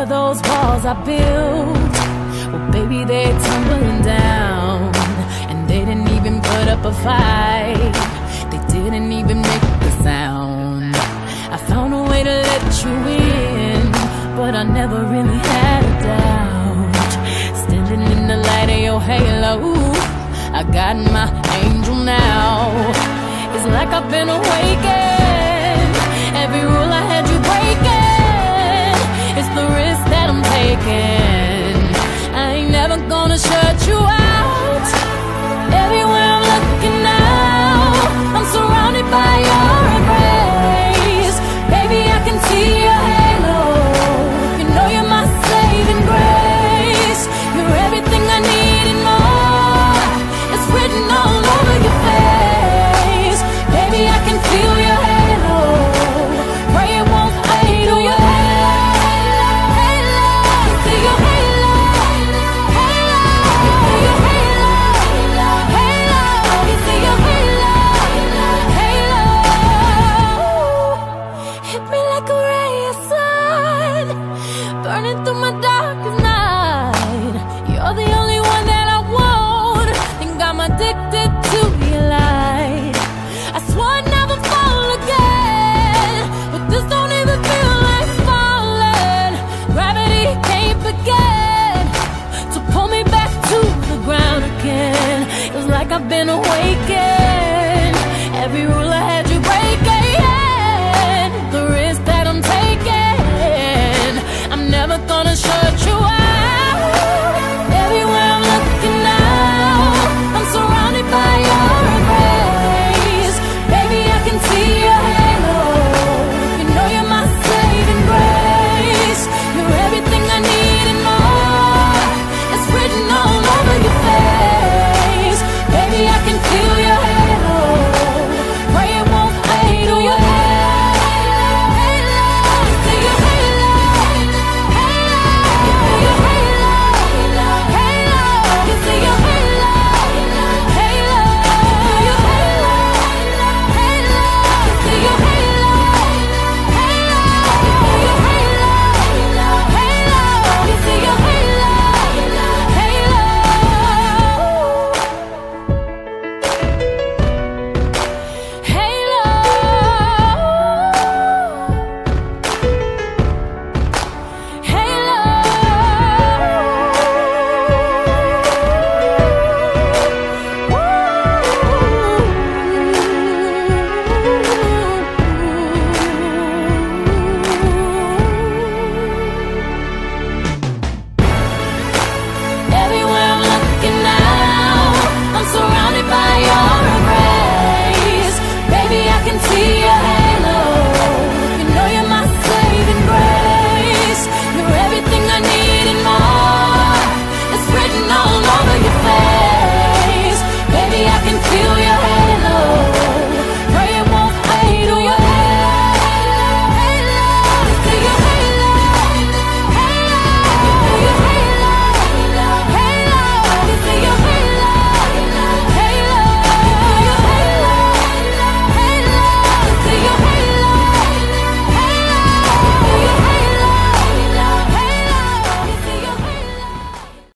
Remember those walls I built? Well, baby, they're tumbling down, and they didn't even put up a fight. They didn't even make a sound. I found a way to let you in, but I never really had a doubt. Standing in the light of your halo, I got my angel now. It's like I've been awakened. Every rule I had you breaking, it's the risk that I'm taking. I ain't never gonna shut you out. Everywhere I'm looking now, I'm surrounded by your embrace. Baby, I can see your halo. You know you're my saving grace. You're everything I need and more. It's written all over your face. Baby, I can feel your halo. Pray it won't fade away. See your halo. Burning through my darkest night. You're the only one that I want. Think I'm addicted to your light. I swore I'd never fall again, but this don't even feel like falling. Gravity can't begin to pull me back to the ground again. It's like I've been awakened.